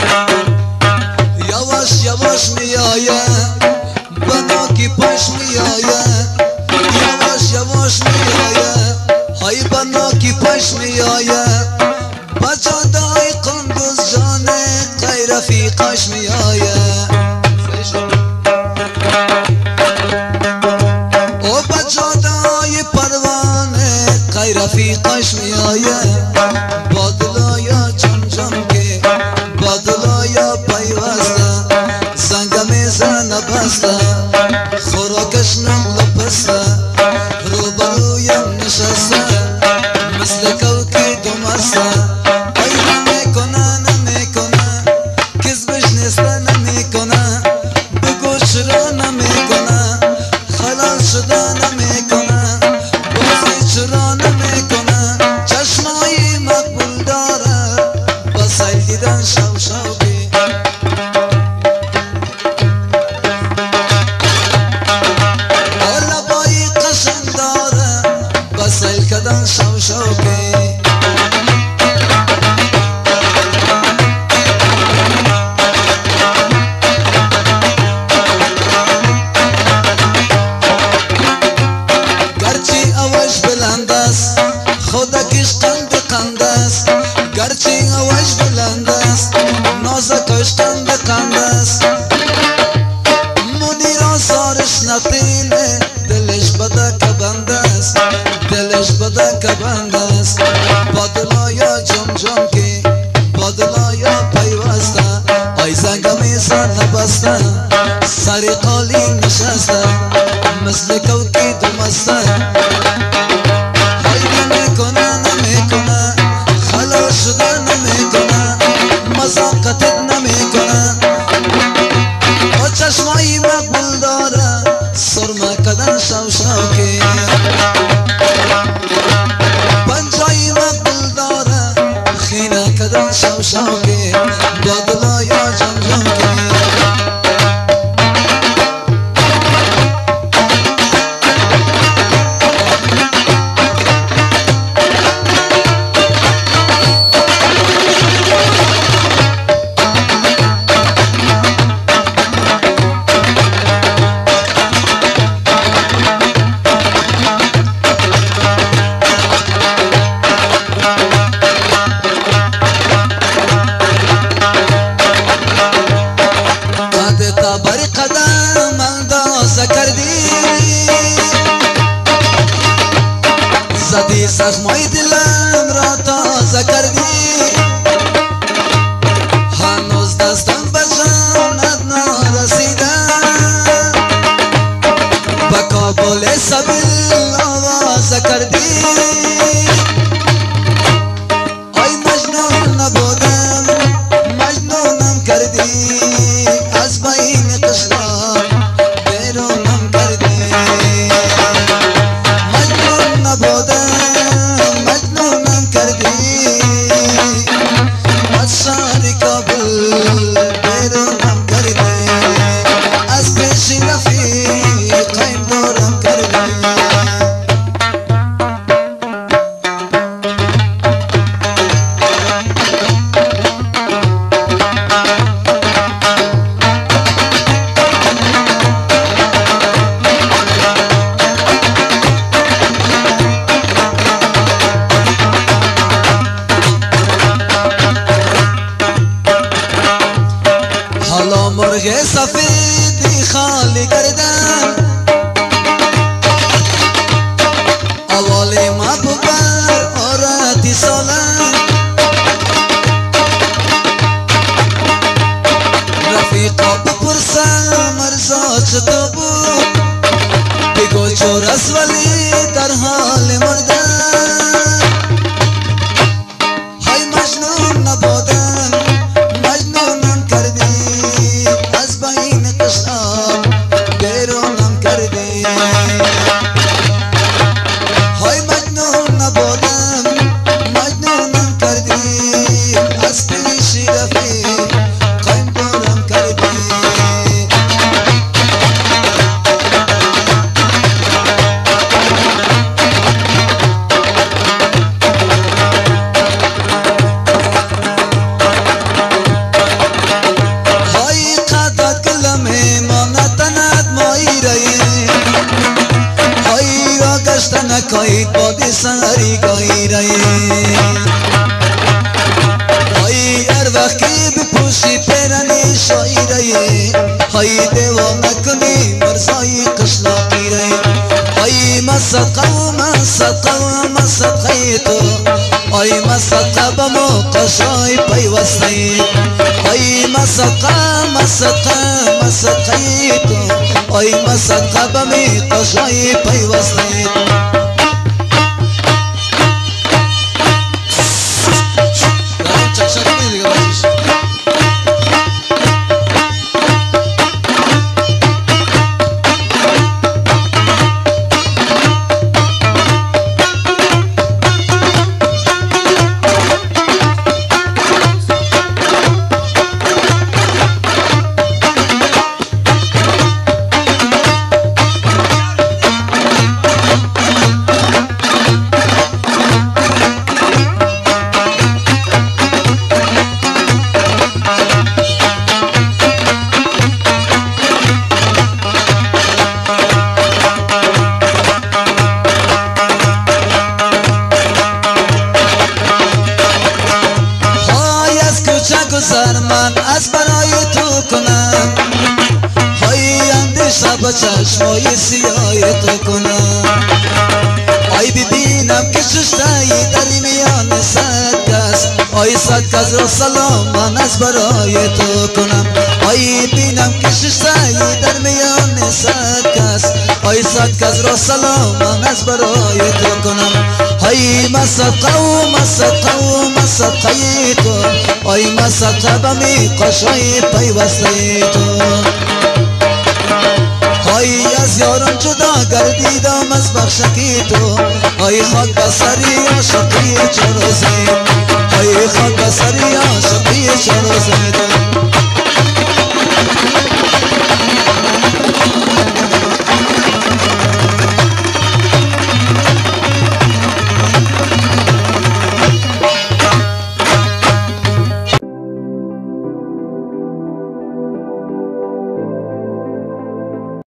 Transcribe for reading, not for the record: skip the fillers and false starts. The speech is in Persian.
یواش یواش میایه بنا کی پاش میایه یواش یواش میایه های بنا کی پاش میایه بچه دای قندوز جانه غیر رفیقاش میایه او بچه دای پروانه غیر رفیقاش میایه بادلایا چم چم که بادلایا پیوسته زنگ میزن بسته خوراکش نمل پسته روبرویم نشسته مثل کوکی دمسته ای نمیکنه نمیکنه کذبش نیسته نمیکنه بگو چرا نمیکنه خلال شده نمیکنه بازی چرا نمیکنه چشمایی مقبول داره با سیل دیدن شو شوکی لبایی قشنگ داره با سیل کدن شو شوکی گرچه اوش بلند است خودکش قند قند است گرچه اوش بلند است نازکش قند قند است منیر آزارش نتینه دلش بده که بند است دلش بده که بند است بادلایا جم جم که بادلایا پیوسته آی زنگ میزن نبسته سری قالی نشسته مثل کوکی دمسته های نمیکنه نمیکنه خلاص شده نمیکنه مزاقتت نمیکنه با چشمایی مقبول داره سرمه کدن شو شوکی پنجایی مقبول داره خینه کدن شو شوکی بادلایا جم جم که بر قدم اندازه کردی زدی زخمای دلم را تازه کردی هنوز دستم به جانت نرسیده به کابل سبیل آوازه کردی آی مجنون نبودم مجنونم کردی از بین قشقا بیرونم کردی مجنون نبودم مجنونم کردی از شهر کابل بیرونم کردی از پیش رفیقایم دورم کردی حالا مرغ سفیدی خالی کردم اول ما ببر آراتی سالم رفیقا بپرسم مرزا چطور بود بگو چور است ولی در حال مردن های مجنون نبودم مجنونم کردی از بین قشقا بیرونم وقتی بپوشی پیرنی شاعری های دیوا نکنی مرزای قشلاقی ری ای مصدقه و مصدقه و مصدقه تو ای مصدقه بمو قشای پیوستی ای مصدقه مصدقه مصدقه تو ای مصدقه بمی قشای پیوستی من از برای تو کنم های اندیشه با چشمای سیاه تو کنم آی ببینم که ششتایی در میان صد کس آی صد کس را سلام من از برای تو کنم آی بینم که ششتایی در میان صد کس آی صد کس را سلام من از برای تو کنم های مصدقه و مصدقه و مصدقه تو ای مصدقه بمی قشای پیوسته تو ای از یارم جدا گردیدم از بخشکی تو ای خاک بسری عاشقی چه روزی ای خاک بسری عاشقی چه روزی